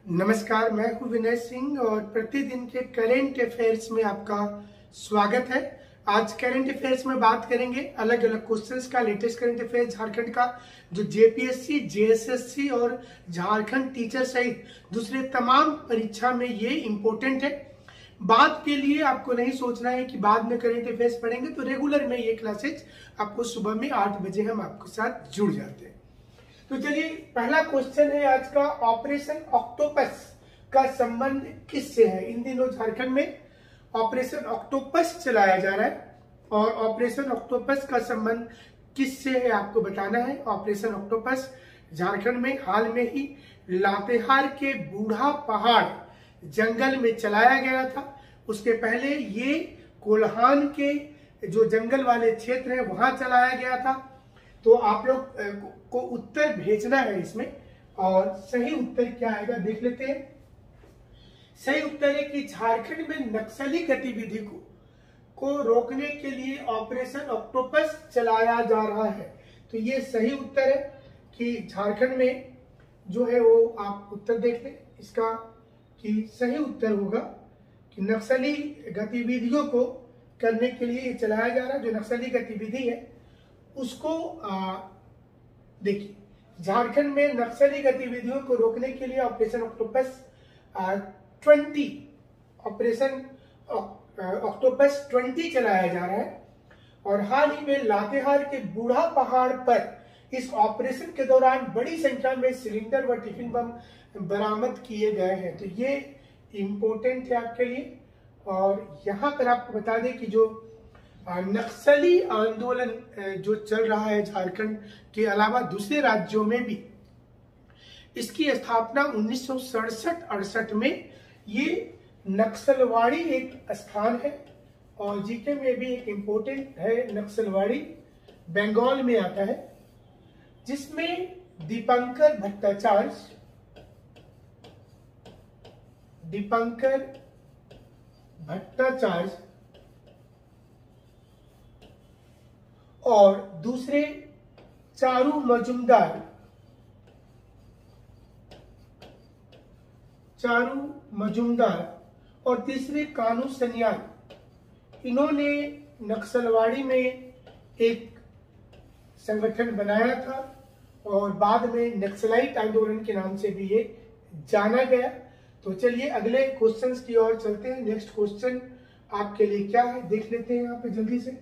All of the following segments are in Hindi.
नमस्कार, मैं हूं विनय सिंह और प्रतिदिन के करेंट अफेयर्स में आपका स्वागत है। आज करेंट अफेयर्स में बात करेंगे अलग अलग क्वेश्चंस का, लेटेस्ट करंट अफेयर्स झारखंड का, जो जेपीएससी, जेएसएससी और झारखंड टीचर सहित दूसरे तमाम परीक्षा में ये इम्पोर्टेंट है। बाद के लिए आपको नहीं सोचना है कि बाद में करंट अफेयर्स पढ़ेंगे, तो रेगुलर में ये क्लासेज आपको सुबह में 8 बजे हम आपके साथ जुड़ जाते हैं। तो चलिए, पहला क्वेश्चन है आज का, ऑपरेशन ऑक्टोपस का संबंध किससे है? इन दिनों झारखंड में ऑपरेशन ऑक्टोपस चलाया जा रहा है और ऑपरेशन ऑक्टोपस का संबंध किससे है आपको बताना है। ऑपरेशन ऑक्टोपस झारखंड में हाल में ही लातेहार के बूढ़ा पहाड़ जंगल में चलाया गया था। उसके पहले ये कोल्हान के जो जंगल वाले क्षेत्र है वहां चलाया गया था। तो आप लोग को उत्तर भेजना है इसमें, और सही उत्तर क्या आएगा देख लेते हैं। सही उत्तर है कि झारखंड में नक्सली गतिविधि को रोकने के लिए ऑपरेशन ऑक्टोपस चलाया जा रहा है। तो ये सही उत्तर है कि झारखंड में जो है वो आप उत्तर देख लें इसका, कि सही उत्तर होगा कि नक्सली गतिविधियों को करने के लिए चलाया जा रहा है। जो नक्सली गतिविधि है उसको देखिए, झारखंड में नक्सली गतिविधियों को रोकने के लिए ऑपरेशन ऑक्टोपस 20 चलाया जा रहा है। और हाल ही में लातेहार के बूढ़ा पहाड़ पर इस ऑपरेशन के दौरान बड़ी संख्या में सिलेंडर व टिफिन बम बरामद किए गए हैं। तो ये इम्पोर्टेंट है आपके लिए। और यहाँ पर आपको बता दें कि जो नक्सली आंदोलन जो चल रहा है झारखंड के अलावा दूसरे राज्यों में भी, इसकी स्थापना 1967-68 में ये नक्सलवाड़ी एक स्थान है और जीके में भी एक इम्पोर्टेंट है। नक्सलवाड़ी बंगाल में आता है, जिसमें दीपंकर भट्टाचार्य और दूसरे चारू मजुमदार और तीसरे कानू सन्याल, इन्होंने नक्सलवाड़ी में एक संगठन बनाया था और बाद में नक्सलाइट आंदोलन के नाम से भी ये जाना गया। तो चलिए अगले क्वेश्चंस की ओर चलते हैं। नेक्स्ट क्वेश्चन आपके लिए क्या है देख लेते हैं यहाँ पे जल्दी से।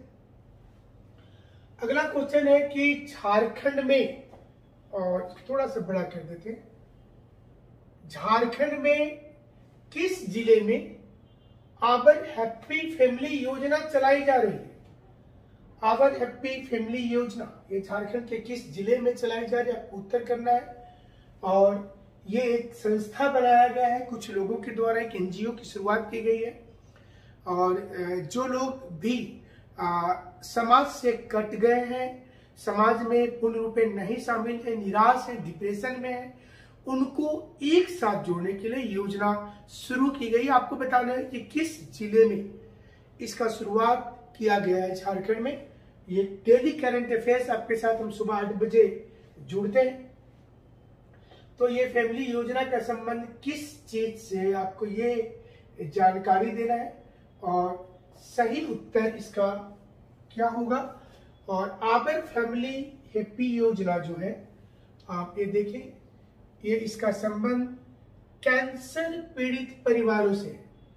अगला क्वेश्चन है कि झारखंड में, और थोड़ा सा बड़ा कर देते हैं, झारखंड में किस जिले में आवर हैप्पी फैमिली योजना चलाई जा रही है? आवर हैप्पी फैमिली योजना ये झारखंड के किस जिले में चलाई जा रही है आपको उत्तर करना है। और ये एक संस्था बनाया गया है, कुछ लोगों के द्वारा एक एनजीओ की शुरुआत की गई है। और जो लोग भी समाज से कट गए हैं, समाज में पूर्ण रूप में नहीं शामिल है, निराश है, डिप्रेशन में है, उनको एक साथ जोड़ने के लिए योजना शुरू की गई। आपको बताना है कि किस जिले में इसका शुरुआत किया गया है झारखंड में। ये डेली करंट अफेयर्स आपके साथ हम सुबह 8 बजे जुड़ते हैं। तो ये फैमिली योजना का संबंध किस चीज से है आपको ये जानकारी देना है, और सही उत्तर इसका क्या होगा। और आवर फैमिली हैप्पी योजना जो है आप ये देखें, ये इसका संबंध कैंसर पीड़ित परिवारों से,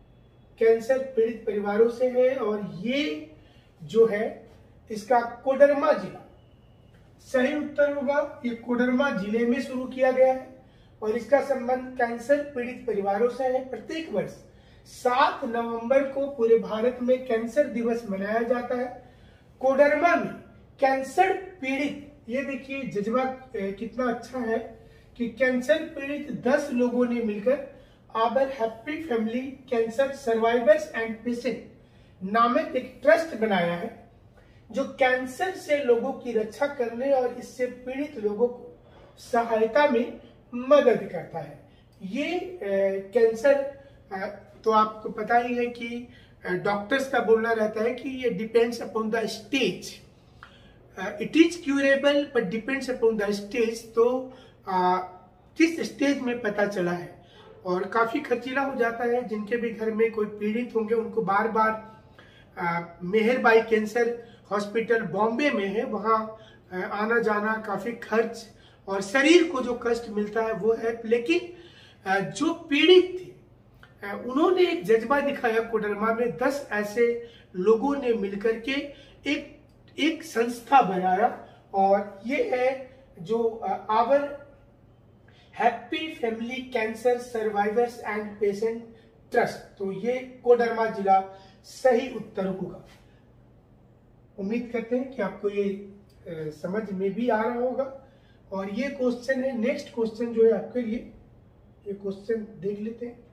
है। और ये जो है इसका कोडरमा जिला सही उत्तर होगा। ये कोडरमा जिले में शुरू किया गया है और इसका संबंध कैंसर पीड़ित परिवारों से है। प्रत्येक वर्ष 7 नवंबर को पूरे भारत में कैंसर दिवस मनाया जाता है। कोडरमा में कैंसर पीड़ित, ये देखिए जज्बा कितना अच्छा है कि कैंसर पीड़ित 10 लोगों ने मिलकर our happy family cancer survivors and patient नामक एक ट्रस्ट बनाया है, जो कैंसर से लोगों की रक्षा करने और इससे पीड़ित लोगों को सहायता में मदद करता है। ये कैंसर, तो आपको पता ही है कि डॉक्टर्स का बोलना रहता है कि ये depends upon the stage, it is curable but depends upon the stage. तो किस स्टेज में पता चला है, और काफी खर्चीला हो जाता है। जिनके भी घर में कोई पीड़ित होंगे उनको बार बार मेहरबाई कैंसर हॉस्पिटल बॉम्बे में है, वहाँ आना जाना काफी खर्च और शरीर को जो कष्ट मिलता है वो है। लेकिन जो पीड़ित थे उन्होंने एक जज्बा दिखाया कोडरमा में। 10 ऐसे लोगों ने मिलकर के एक संस्था बनाया और ये है जो our happy family cancer survivors and patient trust. तो ये कोडरमा जिला सही उत्तर होगा। उम्मीद करते हैं कि आपको ये समझ में भी आ रहा होगा। और ये क्वेश्चन है, नेक्स्ट क्वेश्चन जो है आपके लिए, ये क्वेश्चन देख लेते हैं।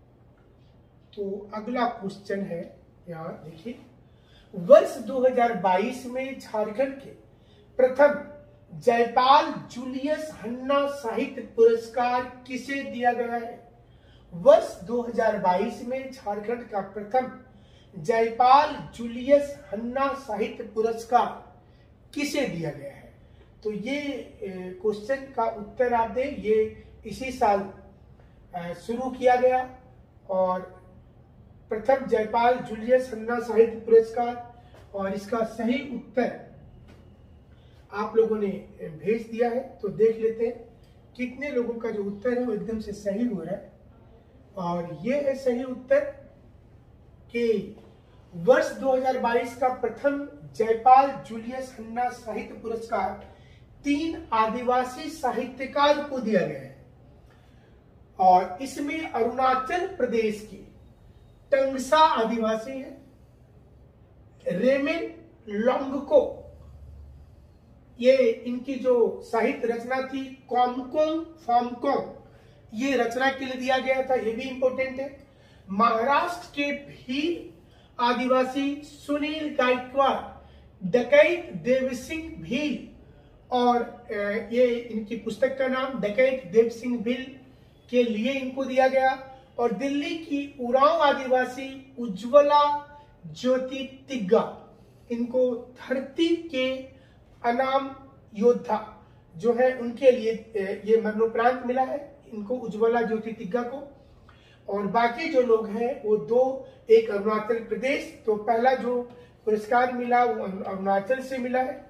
तो अगला क्वेश्चन है, यहाँ देखिए, वर्ष 2022 में झारखंड के प्रथम जयपाल जूलियस हन्ना साहित्य पुरस्कार किसे दिया गया है? वर्ष 2022 में झारखंड का प्रथम जयपाल जूलियस हन्ना साहित्य पुरस्कार किसे दिया गया है? तो ये क्वेश्चन का उत्तर आप दें। ये इसी साल शुरू किया गया और प्रथम जयपाल जूलियस हन्ना साहित्य पुरस्कार, और इसका सही उत्तर आप लोगों ने भेज दिया है। तो देख लेते हैं कितने लोगों का जो उत्तर है वो एकदम से सही हो रहा है। और ये है सही उत्तर कि वर्ष 2022 का प्रथम जयपाल जूलियस हन्ना साहित्य पुरस्कार 3 आदिवासी साहित्यकार को दिया गया है। और इसमें अरुणाचल प्रदेश की टंगसा आदिवासी है, रेमेन लोंगको, ये इनकी जो साहित्य रचना थी कॉमकोंग फॉमकोंग, ये रचना के लिए दिया गया था, ये भी इंपॉर्टेंट है। महाराष्ट्र के भील आदिवासी सुनील गायकवाड़ डकैत देवसिंह भील, और ये इनकी पुस्तक का नाम डकैत देवसिंह भील के लिए इनको दिया गया। और दिल्ली की उरांव आदिवासी उज्ज्वला ज्योति तिग्गा, इनको धरती के अनाम योद्धा जो है उनके लिए ये मरणोपरांत मिला है, इनको उज्ज्वला ज्योति तिग्गा को। और बाकी जो लोग हैं वो 2, एक अरुणाचल प्रदेश, तो पहला जो पुरस्कार मिला वो अरुणाचल से मिला है,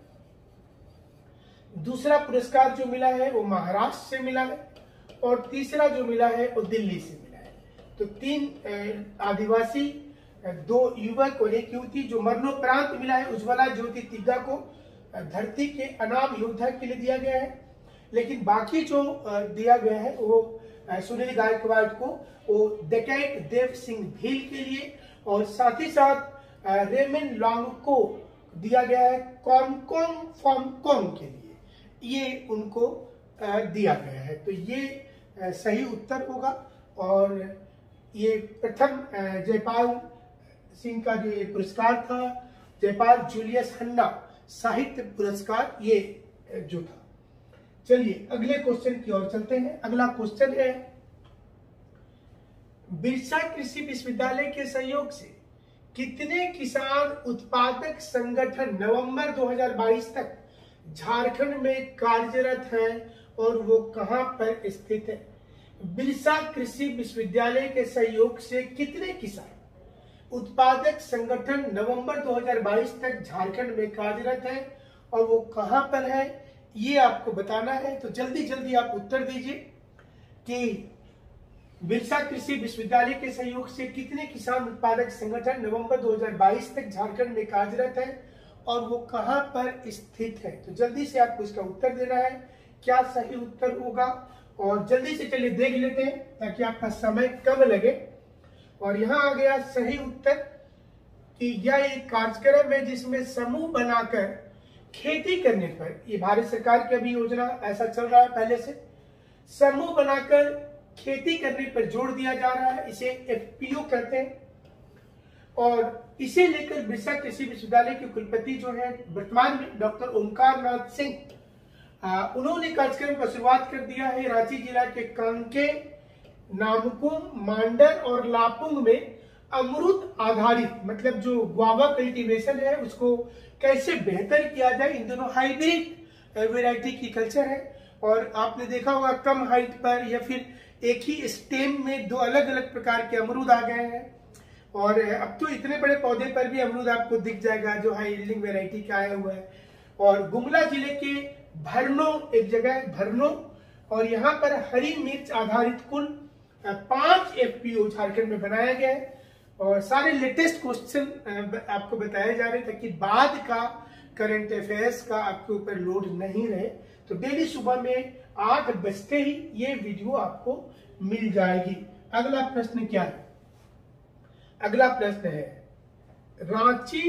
दूसरा पुरस्कार जो मिला है वो महाराष्ट्र से मिला है, और तीसरा जो मिला है वो दिल्ली से मिला है। तो 3 आदिवासी, 2 युवक और 1 युवती जो मरणोपरांत मिला है। उज्ज्वला ज्योति तिग्गा को धरती के अनाम योद्धा के लिए दिया गया है, लेकिन बाकी जो दिया गया है वो सुनील गायकवाड़ को वो डकैत देव सिंह भील के लिए, और साथ ही साथ रेमेन लॉन्ग को दिया गया है कॉमकोंग फॉमकोंग के लिए, ये उनको दिया गया है। तो ये सही उत्तर होगा। और ये प्रथम जयपाल सिंह का जो ये पुरस्कार था, जयपाल जूलियस हन्ना साहित्य पुरस्कार, ये जो था। चलिए अगले क्वेश्चन की ओर चलते हैं। अगला क्वेश्चन है, बिरसा कृषि विश्वविद्यालय के सहयोग से कितने किसान उत्पादक संगठन नवंबर 2022 तक झारखंड में कार्यरत हैं और वो कहां पर स्थित है? बिरसा कृषि विश्वविद्यालय के सहयोग से कितने किसान उत्पादक संगठन नवंबर 2022 तक झारखंड में कार्यरत है और वो कहां पर है, ये आपको बताना है। तो जल्दी जल्दी आप उत्तर दीजिए कि बिरसा कृषि विश्वविद्यालय के सहयोग से कितने किसान उत्पादक संगठन नवंबर 2022 तक झारखंड में कार्यरत है और वो कहां पर स्थित है। तो जल्दी से आपको इसका उत्तर देना है, क्या सही उत्तर होगा। और जल्दी से चलिए देख लेते हैं ताकि आपका समय कम लगे। और यहाँ आ गया सही उत्तर कि यह एक कार्यक्रम है जिसमें समूह बनाकर खेती करने पर, ये भारत सरकार की अभी योजना ऐसा चल रहा है पहले से, समूह बनाकर खेती करने पर जोर दिया जा रहा है, इसे एफपीओ कहते हैं। और इसे लेकर बिरसा कृषि विश्वविद्यालय के कुलपति जो है वर्तमान में डॉक्टर ओमकार नाथ सिंह, उन्होंने कार्यक्रम का शुरुआत कर दिया है। रांची जिला के कांके, नामकुम, मांडर और लापुंग में अमरूद आधारित, मतलब जो गुआवा कल्टीवेशन है उसको कैसे बेहतर किया जाए, इन दोनों हाइब्रिड वैरायटी की कल्चर है और आपने देखा होगा कम हाइट पर या फिर एक ही स्टेम में दो अलग अलग प्रकार के अमरूद आ गए हैं। और अब तो इतने बड़े पौधे पर भी अमरूद आपको दिख जाएगा जो हाई यील्डिंग वेराइटी का आया हुआ है। और गुमला जिले के भरनो एक जगह है भरनो, और यहाँ पर हरी मिर्च आधारित कुल 5 FPO झारखंड में बनाया गया है। और सारे लेटेस्ट क्वेश्चन आपको बताए जा रहे ताकि बाद का करंट अफेयर्स का आपके ऊपर लोड नहीं रहे। तो डेली सुबह में 8 बजते ही ये वीडियो आपको मिल जाएगी। अगला प्रश्न क्या है? अगला प्रश्न है, रांची,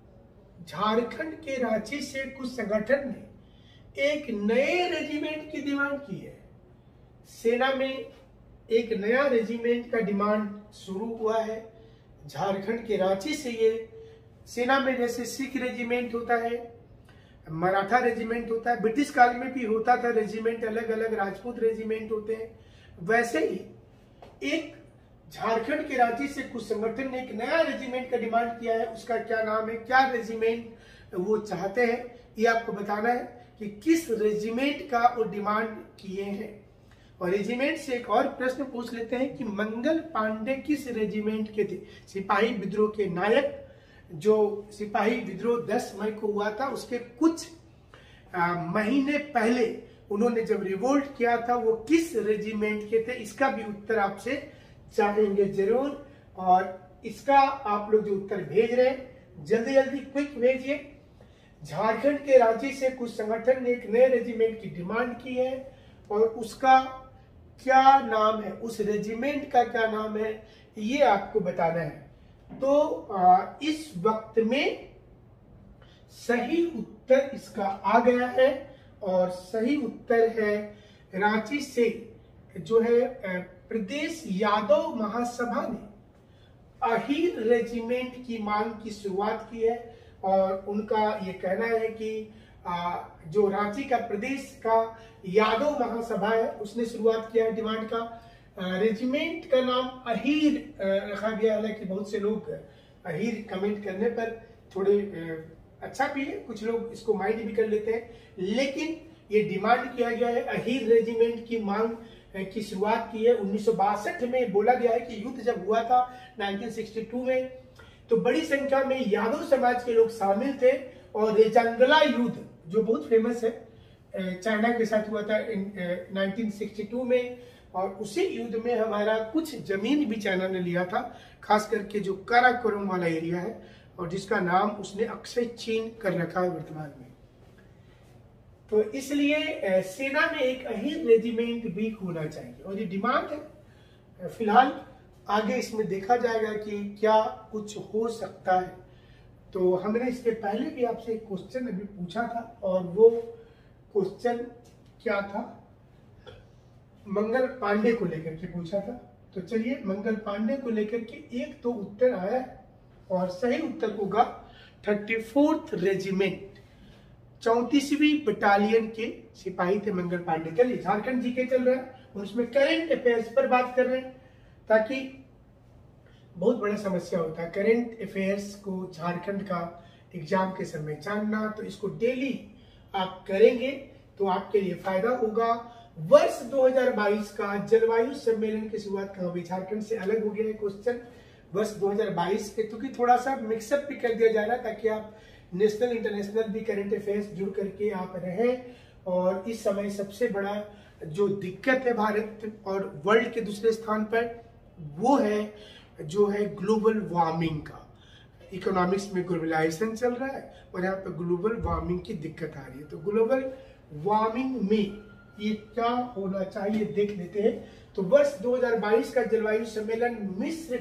झारखंड के रांची से कुछ संगठन ने एक नए रेजिमेंट की डिमांड की है। सेना में एक नया रेजिमेंट का डिमांड शुरू हुआ है झारखंड के रांची से। ये सेना में जैसे सिख रेजिमेंट होता है, मराठा रेजिमेंट होता है, ब्रिटिश काल में भी होता था रेजिमेंट, अलग अलग राजपूत रेजिमेंट होते हैं, वैसे ही एक झारखंड के रांची से कुछ संगठन ने एक नया रेजिमेंट का डिमांड किया है। उसका क्या नाम है, क्या रेजिमेंट वो चाहते हैं, ये आपको बताना है कि किस रेजिमेंट का वो डिमांड किए हैं। और रेजिमेंट से एक और प्रश्न पूछ लेते हैं कि मंगल पांडे किस रेजिमेंट के थे? सिपाही विद्रोह के नायक। जो सिपाही विद्रोह 10 मई को हुआ था, उसके कुछ महीने पहले उन्होंने जब रिवोल्ट किया था वो किस रेजिमेंट के थे? इसका भी उत्तर आपसे चाहेंगे जरूर। और इसका आप लोग जो उत्तर भेज रहे हैं जल्दी जल्दी क्विक भेजिए। झारखंड के रांची से कुछ संगठन ने एक नए रेजिमेंट की डिमांड की है और उसका क्या नाम है, उस रेजिमेंट का क्या नाम है, ये आपको बताना है। तो इस वक्त में सही उत्तर इसका आ गया है और सही उत्तर है रांची से जो है प्रदेश यादव महासभा ने अहीर रेजिमेंट की मांग की शुरुआत की है। और उनका ये कहना है कि जो रांची का प्रदेश का यादव महासभा है उसने शुरुआत किया है डिमांड का। रेजिमेंट का नाम अहीर रखा गया, हालांकि बहुत से लोग अहीर कमेंट करने पर थोड़े अच्छा भी है, कुछ लोग इसको माइंड भी कर लेते हैं, लेकिन ये डिमांड किया गया है। अहीर रेजिमेंट की मांग की शुरुआत की है 1962 में। बोला गया है कि युद्ध जब हुआ था 1962 में तो बड़ी संख्या में यादव समाज के लोग शामिल थे और रेजांगला युद्ध जो बहुत फेमस है चाइना के साथ हुआ था 1962 में। और उसी युद्ध में हमारा कुछ जमीन भी चाइना ने लिया था, खास करके जो काराकोरम वाला एरिया है और जिसका नाम उसने अक्षय चीन कर रखा है वर्तमान में। तो इसलिए सेना में एक अहीर रेजिमेंट भी होना चाहिए और ये डिमांड है। फिलहाल आगे इसमें देखा जाएगा कि क्या कुछ हो सकता है। तो हमने इसके पहले भी आपसे एक क्वेश्चन अभी पूछा था और वो क्वेश्चन क्या था, मंगल पांडे को लेकर के पूछा था। तो चलिए मंगल पांडे को लेकर के एक तो उत्तर आया है और सही उत्तर होगा 34th रेजिमेंट, 34वीं बटालियन के सिपाही थे मंगल पांडे। चलिए झारखंड जीके चल रहा है और उसमें करंट अफेयर्स पर बात कर रहे हैं ताकि बहुत बड़ा समस्या होता है करंट अफेयर्स को झारखंड का एग्जाम के समय जानना। तो इसको डेली आप करेंगे तो आपके लिए फायदा होगा। वर्ष 2022 का जलवायु सम्मेलन की शुरुआत कहाँ हुई? झारखंड से अलग हो गया है क्वेश्चन वर्ष 2022 के, क्योंकि थोड़ा सा मिक्सअप भी कर दिया जा रहा है ताकि आप नेशनल इंटरनेशनल भी करंट अफेयर्स जुड़ करके आप रहें। और इस समय सबसे बड़ा जो दिक्कत है भारत और वर्ल्ड के दूसरे स्थान पर वो है जो है ग्लोबल वार्मिंग का। इकोनॉमिक्स में ग्लोबलाइजेशन चल रहा है और यहाँ पर ग्लोबल वार्मिंग की दिक्कत आ रही है। तो ग्लोबल वार्मिंग में ये क्या होना चाहिए देख लेते हैं। तो वर्ष 2022 का जलवायु सम्मेलन मिस्र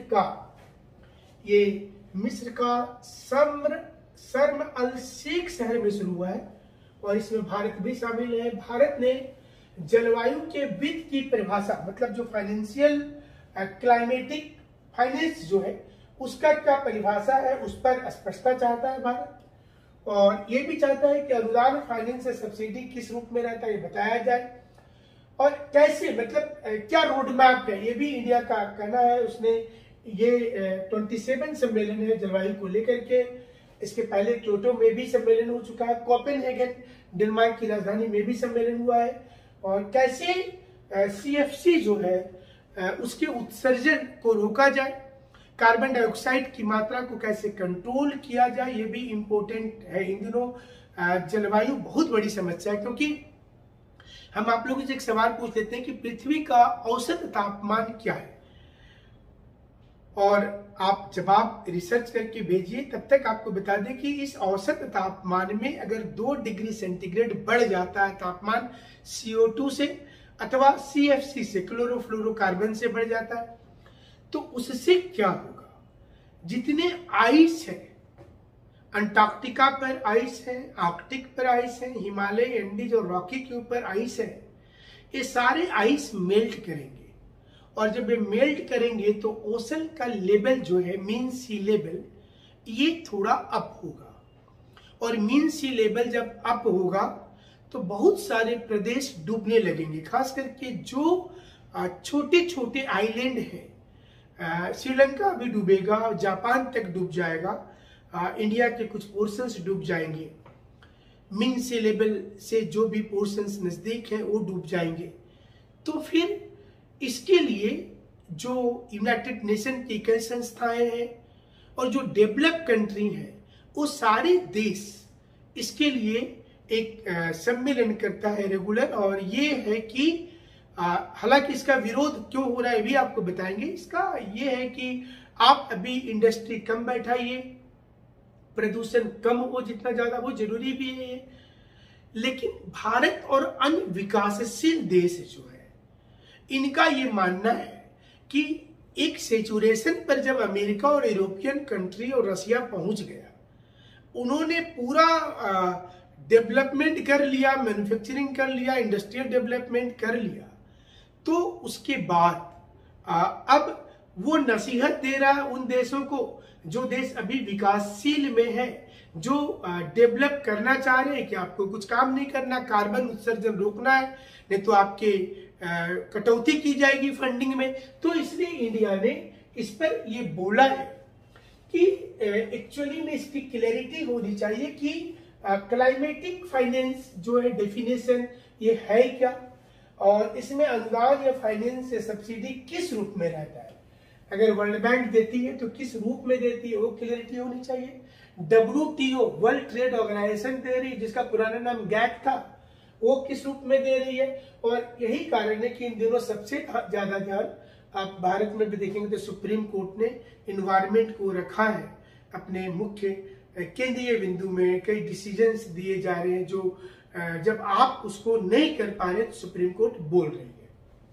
का शर्म अल शेख शहर में शुरू हुआ है और इसमें भारत भी शामिल है। भारत ने जलवायु के वित्त की परिभाषा, मतलब जो फाइनेंशियल क्लाइमेटिक फाइनेंस जो है उसका क्या परिभाषा है उस पर स्पष्टता चाहता है भारत। और ये भी चाहता है कि अनुदान फाइनेंस से सब्सिडी किस रूप में रहता है ये बताया जाए और कैसे, मतलब क्या रोड मैप है, ये भी इंडिया का कहना है। उसने ये 27 सम्मेलन है जलवायु को लेकर के। इसके पहले क्योटो में भी सम्मेलन हो चुका है, कोपेनहेगन डेनमार्क की राजधानी में भी सम्मेलन हुआ है और कैसे CFC जो है उसके उत्सर्जन को रोका जाए, कार्बन डाइऑक्साइड की मात्रा को कैसे कंट्रोल किया जाए, ये भी इम्पोर्टेंट है। इन दिनों जलवायु बहुत बड़ी समस्या है, क्योंकि हम आप लोगों से एक सवाल पूछ लेते हैं कि पृथ्वी का औसत तापमान क्या है, और आप जवाब रिसर्च करके भेजिए। तब तक आपको बता दें कि इस औसत तापमान में अगर 2 डिग्री सेंटीग्रेड बढ़ जाता है तापमान CO2 से अथवा CFC से, क्लोरोफ्लोरोकार्बन से बढ़ जाता है, तो उससे क्या होगा? जितने आइस है, अंटार्कटिका पर आइस है, आर्कटिक पर आइस है, हिमालय, एंडीज और रॉकी के ऊपर आइस है, ये सारे आइस मेल्ट करेंगे। और जब ये मेल्ट करेंगे तो ओशन का लेवल जो है, मीन सी लेवल, ये थोड़ा अप होगा। और मीन सी लेवल जब अप होगा तो बहुत सारे प्रदेश डूबने लगेंगे, खास करके जो छोटे छोटे आइलैंड हैं। श्रीलंका भी डूबेगा, जापान तक डूब जाएगा, इंडिया के कुछ पोर्शंस डूब जाएंगे। मीन सी लेवल से जो भी पोर्शंस नजदीक हैं वो डूब जाएंगे। तो फिर इसके लिए जो यूनाइटेड नेशन की कई संस्थाएं हैं और जो डेवलप कंट्री हैं, वो सारे देश इसके लिए एक सम्मेलन करता है रेगुलर। और ये है कि हालांकि इसका विरोध क्यों हो रहा है भी आपको बताएंगे। इसका ये है कि आप अभी इंडस्ट्री कम बैठाइए, प्रदूषण कम हो जितना ज्यादा, वो जरूरी भी है। लेकिन भारत और अन्य विकासशील देश जो है, इनका ये मानना है कि एक सेचुरेशन पर जब अमेरिका और यूरोपियन कंट्री और रशिया पहुंच गया, उन्होंने पूरा डेवलपमेंट कर लिया, मैन्युफैक्चरिंग कर लिया, इंडस्ट्रियल डेवलपमेंट कर लिया, तो उसके बाद अब वो नसीहत दे रहा है उन देशों को जो देश अभी विकासशील में है, जो डेवलप करना चाह रहे हैं, कि आपको कुछ काम नहीं करना, कार्बन उत्सर्जन रोकना है, नहीं तो आपके कटौती की जाएगी फंडिंग में। तो इसलिए इंडिया ने इस पर ये बोला है कि एक्चुअली में इसकी क्लैरिटी होनी चाहिए कि क्लाइमेटिक फाइनेंस जो है डेफिनेशन ये है क्या, और इसमें अनुदान या फाइनेंस या सब्सिडी किस रूप में रहता है। अगर वर्ल्ड बैंक देती है तो किस रूप में देती है, वो क्लैरिटी होनी चाहिए। WTO वर्ल्ड ट्रेड ऑर्गेनाइजेशन दे रही है, जिसका पुराना नाम गैट था, वो किस रूप में दे रही है। और यही कारण है कि इन दिनों सबसे ज्यादा ध्यान आप भारत में भी देखेंगे तो सुप्रीम कोर्ट ने इन्वायरमेंट को रखा है अपने मुख्य केंद्रीय बिंदु में। कई डिसीजंस दिए जा रहे हैं जो जब आप उसको नहीं कर पा रहे तो सुप्रीम कोर्ट बोल रही है।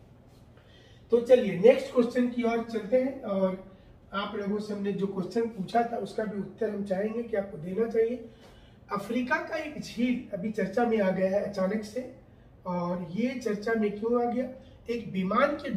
तो चलिए नेक्स्ट क्वेश्चन की ओर चलते हैं, और आप लोगों से हमने जो क्वेश्चन पूछा था उसका भी उत्तर हम चाहेंगे कि आपको देना चाहिए। अफ्रीका का एक झील अभी चर्चा में आ गया है अचानक से, और ये चर्चा में क्यों आ गया? एक विमान के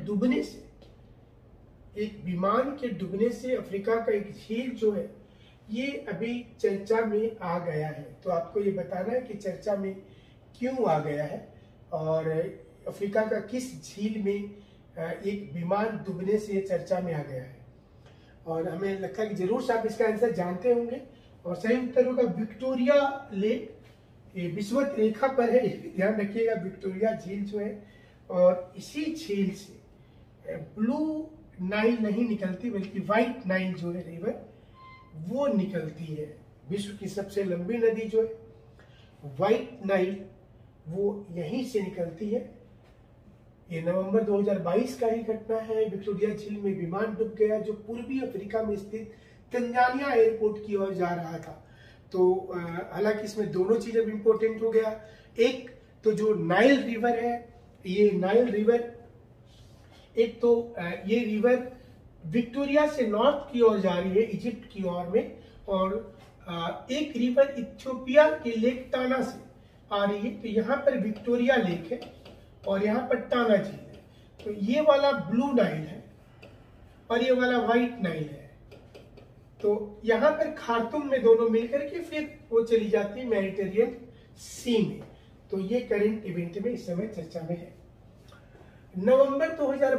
डूबने से अफ्रीका का एक झील जो है ये अभी चर्चा में आ गया है। तो आपको ये बताना है कि चर्चा में क्यों आ गया है, और अफ्रीका का किस झील में एक विमान डूबने से चर्चा में आ गया है। और हमें लगता है कि जरूर से आप इसका आंसर जानते होंगे, और सही उत्तर होगा विक्टोरिया लेक। ये विषुवत रेखा पर है, ध्यान रखिएगा। विक्टोरिया झील जो है, और इसी झील से ब्लू नाइल नहीं निकलती बल्कि व्हाइट नाइल जो है रिवर वो निकलती है। विश्व की सबसे लंबी नदी जो है व्हाइट नाइल वो यहीं से निकलती है। ये नवंबर 2022 का ही घटना है। विक्टोरिया झील में विमान डूब गया जो पूर्वी अफ्रीका में स्थित तंजानिया एयरपोर्ट की ओर जा रहा था। तो हालांकि इसमें दोनों चीजें भी इंपॉर्टेंट हो गया। एक तो जो नाइल रिवर है, ये नाइल रिवर, एक तो ये रिवर विक्टोरिया से नॉर्थ की ओर जा रही है, इजिप्ट की ओर में, और एक रिवर इथियोपिया के लेक टाना से आ रही है। तो यहाँ पर विक्टोरिया लेक है और यहाँ पर टाना झील है। तो ये वाला ब्लू नाइल है और ये वाला व्हाइट नाइल है। तो यहाँ पर खार्तूम में दोनों मिलकर के फिर वो चली जाती है मेडिटेरियन सी में। तो ये करंट इवेंट में इस समय चर्चा में है। नवंबर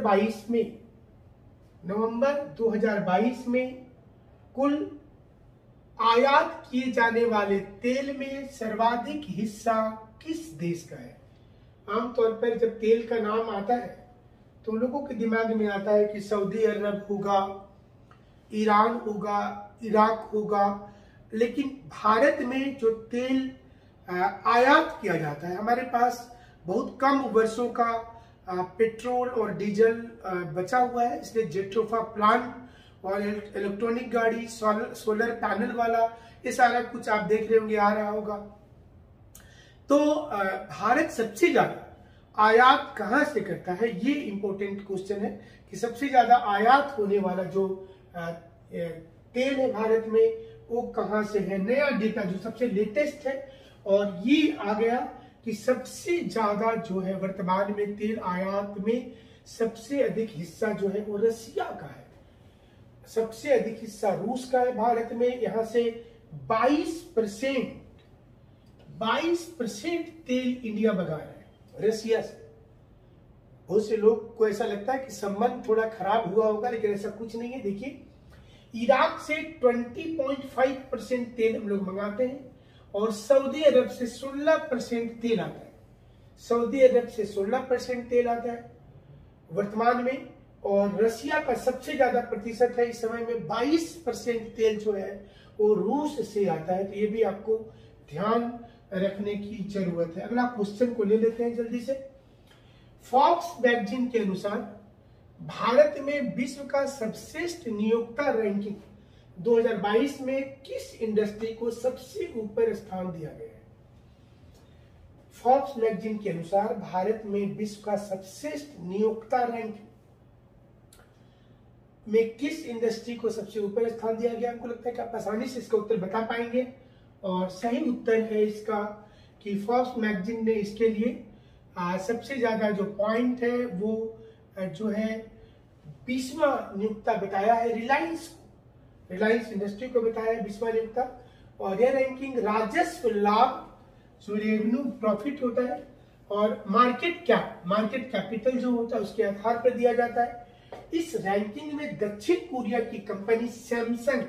2022 में कुल आयात किए जाने वाले तेल में सर्वाधिक हिस्सा किस देश का है? आमतौर पर जब तेल का नाम आता है तो लोगों के दिमाग में आता है कि सऊदी अरब होगा, ईरान होगा, इराक होगा, लेकिन भारत में जो तेल आयात किया जाता है, हमारे पास बहुत कम वर्षों का पेट्रोल और डीजल बचा हुआ है, इसलिए जेट्रोफा प्लांट और इलेक्ट्रॉनिक गाड़ी, सोलर पैनल वाला, ये सारा कुछ आप देख रहे होंगे आ रहा होगा। तो भारत सबसे ज्यादा आयात कहां से करता है, ये इंपॉर्टेंट क्वेश्चन है कि सबसे ज्यादा आयात होने वाला जो तेल है भारत में वो कहां से है। नया डेटा जो सबसे लेटेस्ट है और ये आ गया कि सबसे ज्यादा जो है वर्तमान में तेल आयात में सबसे अधिक हिस्सा जो है वो रसिया का है, सबसे अधिक हिस्सा रूस का है भारत में। यहां से 22% तेल इंडिया मंगा रहा है रसिया से। बहुत से लोग को ऐसा लगता है कि संबंध थोड़ा खराब हुआ होगा, लेकिन ऐसा कुछ नहीं है। देखिए, इराक से 20.5% तेल हम लोग मंगाते हैं और सऊदी अरब से 16% तेल आता है। सऊदी अरब से 16% तेल आता है वर्तमान में, और रसिया का सबसे ज्यादा प्रतिशत है इस समय में, 22% तेल जो है वो रूस से आता है। तो ये भी आपको ध्यान रखने की जरूरत है। अगला क्वेश्चन को ले लेते हैं जल्दी से। फॉक्स मैगजीन के अनुसार भारत में विश्व का सर्वश्रेष्ठ नियोक्ता रैंकिंग 2022 में किस इंडस्ट्री को सबसे ऊपर स्थान दिया गया है? फॉक्स मैगजीन के अनुसार भारत में विश्व का सर्वश्रेष्ठ नियोक्ता रैंकिंग में किस इंडस्ट्री को सबसे ऊपर स्थान दिया गया? हमको लगता है कि आप आसानी से इसका उत्तर बता पाएंगे, और सही उत्तर है इसका कि फॉक्स मैगजीन ने इसके लिए सबसे ज्यादा जो पॉइंट है वो जो है 20वां नियोक्ता बताया है रिलायंस को, रिलायंस इंडस्ट्री को बताया है 20वां नियोक्ता। और यह रैंकिंग राजस्व लाभ जो रेवेन्यू प्रॉफिट होता है और मार्केट कैपिटल जो होता है उसके आधार पर दिया जाता है। इस रैंकिंग में दक्षिण कोरिया की कंपनी सैमसंग,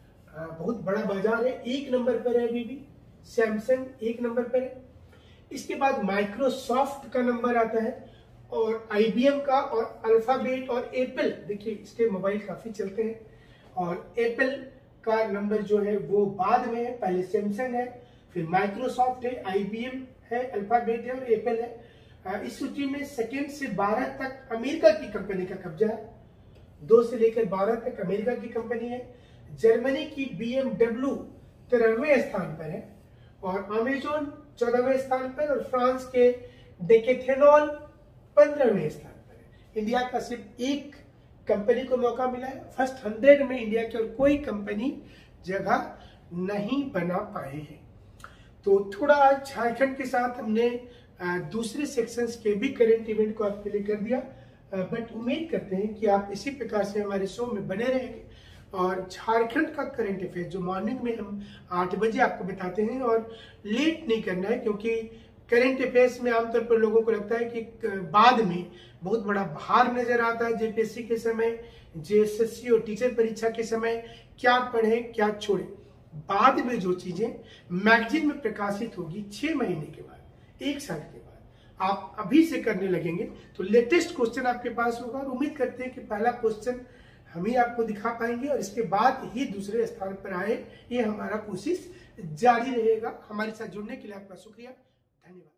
बहुत बड़ा बाजार है, 1 नंबर पर है। अभी भी सैमसंग 1 नंबर पर है। इसके बाद माइक्रोसॉफ्ट का नंबर आता है और आईबीएम का और अल्फाबेट और एप्पल, देखिए इसके मोबाइल काफी चलते हैं, और एप्पल का नंबर जो है वो बाद में है, पहले सैमसंग है, फिर माइक्रोसॉफ्ट है, आईबीएम है, अल्फाबेट है और एप्पल है। इस सूची में सेकंड से 12 तक अमेरिका की कंपनी का कब्जा है, 2 से लेकर 12 तक अमेरिका की कंपनी है। जर्मनी की BMW 13वें स्थान पर है और अमेजोन 14वें स्थान पर, और फ्रांस के डेकेथेनॉल 15वें स्थान पर है। इंडिया का सिर्फ एक कंपनी को मौका मिला है, फर्स्ट 100 में इंडिया की और कोई कंपनी जगह नहीं बना पाए हैं। तो थोड़ा झारखंड के साथ हमने दूसरे सेक्शंस के भी करंट इवेंट को आपके लिए कर दिया, बट उम्मीद करते हैं कि आप इसी प्रकार से हमारे शो में बने रहेंगे। और झारखंड का करंट अफेयर जो मॉर्निंग में हम 8 बजे आपको बताते हैं, और लेट नहीं करना है, क्योंकि करंट अफेयर्स में आमतौर पर लोगों को लगता है कि बाद में बहुत बड़ा भार नजर आता है। जेपीएससी के समय, जेएसएससी और टीचर परीक्षा के समय क्या पढ़ें क्या छोड़ें, बाद में जो चीजें मैगजीन में प्रकाशित होगी 6 महीने के बाद, 1 साल के बाद, आप अभी से करने लगेंगे तो लेटेस्ट क्वेश्चन आपके पास होगा। और उम्मीद करते हैं कि पहला क्वेश्चन हम ही आपको दिखा पाएंगे और इसके बाद ही दूसरे स्थान पर आए, ये हमारा कोशिश जारी रहेगा। हमारे साथ जुड़ने के लिए आपका शुक्रिया, धन्यवाद।